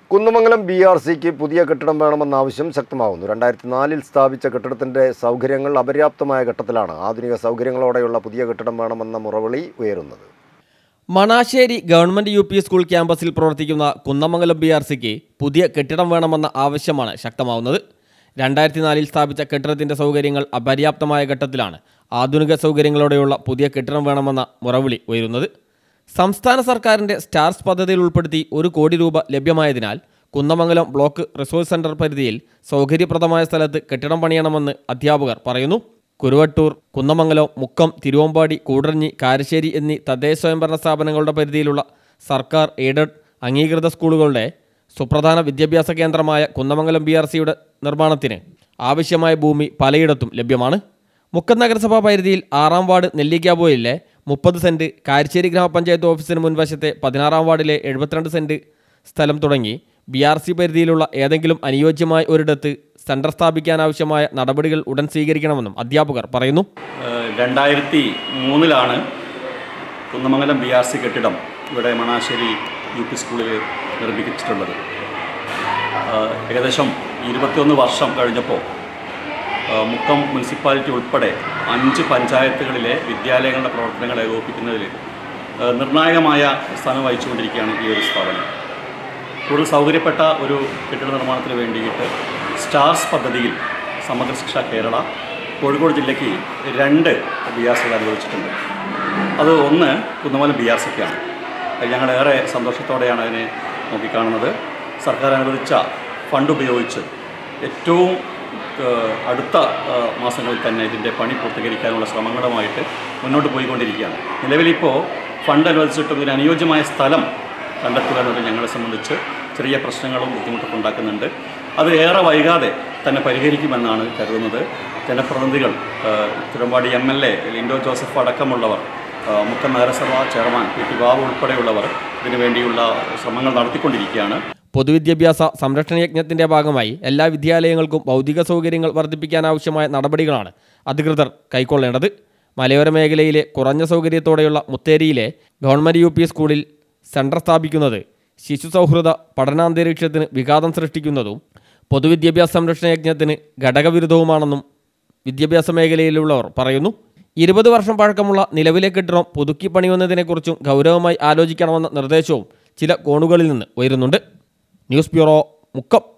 കുന്നമംഗലം BRCക്ക് പുതിയ കെട്ടിടം വേണമെന്ന ആവശ്യം ശക്തമാവുന്നു. 2004-ൽ സ്ഥാപിച്ച കെട്ടിടത്തിന്റെ സൗകര്യങ്ങൾ അപര്യാപ്തമായ ഘട്ടത്തിലാണ് ആധുനിക സൗകര്യങ്ങളോടെയുള്ള പുതിയ കെട്ടിടം വേണമെന്ന മുറവിളി ഉയരുന്നത്. മണാശ്ശേരി ഗവൺമെന്റ് UP സ്കൂൾ ക്യാമ്പസിൽ പ്രവർത്തിക്കുന്ന കുന്നമംഗലം BRCക്ക് പുതിയ കെട്ടിടം വേണമെന്ന ആവശ്യമാണ് ശക്തമാവുന്നത്. 2004-ൽ സ്ഥാപിച്ച കെട്ടിടത്തിന്റെ സൗകര്യങ്ങൾ അപര്യാപ്തമായ ഘട്ടത്തിലാണ് ആധുനിക സൗകര്യങ്ങളോടെയുള്ള പുതിയ കെട്ടിടം വേണമെന്ന മുറവിളി ഉയരുന്നത്. സംസ്ഥാന സർക്കാരിൻ്റെ സ്റ്റാർസ് പദ്ധതിയിൽ ഉൾപ്പെടുത്തി 1 കോടി രൂപ ലഭ്യമായതിനാൽ കുന്നമംഗലം ബ്ലോക്ക് റിസോഴ്സ് സെന്റർ പരിധിയിൽ സൗകര്യപ്രദമായ സ്ഥലത്ത് കെട്ടിടം പണിയണമെന്ന് അധ്യാപകർ പറയുന്നു. കുരുവട്ടൂർ, കുന്നമംഗലം, മുക്കം, തിരുവമ്പാടി, കൂടരഞ്ഞി, കാരശ്ശേരി എന്നീ തദ്ദേശ സ്വയംഭരണ സ്ഥാപനങ്ങളുടെ പരിധിയിലുള്ള സർക്കാർ എയ്ഡഡ് അംഗീകൃത സ്കൂളുകളുടെ സുപ്രധാന വിദ്യാഭ്യാസ കേന്ദ്രമായ കുന്നമംഗലം BRCയുടെ നിർമ്മാണത്തിന് ആവശ്യമായ ഭൂമി പലയിടത്തും ലഭ്യമാണ്. മുക്കം നഗരസഭാ പരിധിയിൽ 6-ാം വാർഡ് നെല്ലിക്കാബോയിലെ 30 സെന്റ്, കാരശ്ശേരി ഗ്രാമപഞ്ചായത്ത് ഓഫീസിന് മുൻവശത്തെ 16-ാം വാർഡിലെ 72 സെന്റ് സ്ഥലം തുടങ്ങി BRC പരിധിയിലുള്ള ഏതെങ്കിലും അനുയോജ്യമായ ഒരിടത്ത് സെന്റർ സ്ഥാപിക്കാനാവശ്യമായ നടപടികൾ ഉടൻ സ്വീകരിക്കണമെന്നും അധ്യാപകർ പറയുന്നു. 2003-ലാണ് കുന്നമംഗലം BRC കെട്ടിടം ഇവിടെ മണാശ്ശേരി UP സ്കൂളിൽ നിർമ്മിച്ചിട്ടുള്ളത്. ഏകദേശം 21 വർഷം കഴിഞ്ഞപ്പോൾ മുക്കം മുനിസിപ്പാലിറ്റി ഉൾപ്പെടെ 5 പഞ്ചായത്തുകളിലെ വിദ്യാലയങ്ങളുടെ പ്രവർത്തനങ്ങൾ ഏകോപിപ്പിക്കുന്നതിൽ നിർണായകമായ സ്ഥാനം വഹിച്ചുകൊണ്ടിരിക്കുകയാണ് ഈ ഒരു സ്ഥാപനം. കൂടുതൽ സൗകര്യപ്പെട്ട ഒരു കെട്ടിട നിർമ്മാണത്തിന് വേണ്ടിയിട്ട് സ്റ്റാർസ് പദ്ധതിയിൽ സമഗ്ര ശിക്ഷ കേരള കോഴിക്കോട് ജില്ലയ്ക്ക് 2 BRCകൾ അനുവദിച്ചിട്ടുണ്ട്. അത് ഒന്ന് കുന്നമംഗലം BRCക്കാണ്. ഞങ്ങളേറെ സന്തോഷത്തോടെയാണ് അതിനെ നോക്കിക്കാണുന്നത്. സർക്കാർ അനുവദിച്ച ഫണ്ട് ഉപയോഗിച്ച് ഏറ്റവും അടുത്ത മാസങ്ങളിൽ തന്നെ ഇതിൻ്റെ പണി പൂർത്തീകരിക്കാനുള്ള ശ്രമങ്ങളുമായിട്ട് മുന്നോട്ട് പോയിക്കൊണ്ടിരിക്കുകയാണ്. നിലവിലിപ്പോൾ ഫണ്ട് അനുവദിച്ചിട്ടും ഇതിന് അനുയോജ്യമായ സ്ഥലം കണ്ടെത്തുക എന്നത് ഞങ്ങളെ സംബന്ധിച്ച് ചെറിയ പ്രശ്നങ്ങളും ബുദ്ധിമുട്ടൊക്കെ ഉണ്ടാക്കുന്നുണ്ട്. അത് ഏറെ വൈകാതെ തന്നെ പരിഹരിക്കുമെന്നാണ് കരുതുന്നത്. ജനപ്രതിനിധികൾ, തിരുവമ്പാടി MLA ലിൻഡോ ജോസഫ് അടക്കമുള്ളവർ, മുക്കം നഗരസഭാ ചെയർമാൻ PT ബാബു ഉൾപ്പെടെയുള്ളവർ ഇതിനു വേണ്ടിയുള്ള ശ്രമങ്ങൾ നടത്തിക്കൊണ്ടിരിക്കുകയാണ്. പൊതുവിദ്യാഭ്യാസ സംരക്ഷണ യജ്ഞത്തിന്റെ ഭാഗമായി എല്ലാ വിദ്യാലയങ്ങൾക്കും ഭൗതിക സൗകര്യങ്ങൾ വർദ്ധിപ്പിക്കാനാവശ്യമായ നടപടികളാണ് അധികൃതർ കൈക്കൊള്ളേണ്ടത്. മലയോര മേഖലയിലെ കുറഞ്ഞ സൗകര്യത്തോടെയുള്ള മുത്തേരിയിലെ ഗവൺമെന്റ് UP സ്കൂളിൽ സെന്റർ സ്ഥാപിക്കുന്നത് ശിശു സൗഹൃദ പഠനാന്തരീക്ഷത്തിന് വിഘാതം സൃഷ്ടിക്കുന്നതും പൊതുവിദ്യാഭ്യാസ സംരക്ഷണ യജ്ഞത്തിന് ഘടകവിരുദ്ധവുമാണെന്നും വിദ്യാഭ്യാസ മേഖലയിലുള്ളവർ പറയുന്നു. 20 വർഷം പഴക്കമുള്ള നിലവിലെ കെട്ടിടം പുതുക്കി പണിയുന്നതിനെക്കുറിച്ചും ഗൗരവമായി ആലോചിക്കണമെന്ന നിർദ്ദേശവും ചില കോണുകളിൽ നിന്ന് ഉയരുന്നുണ്ട്. News bureau, Mukkam.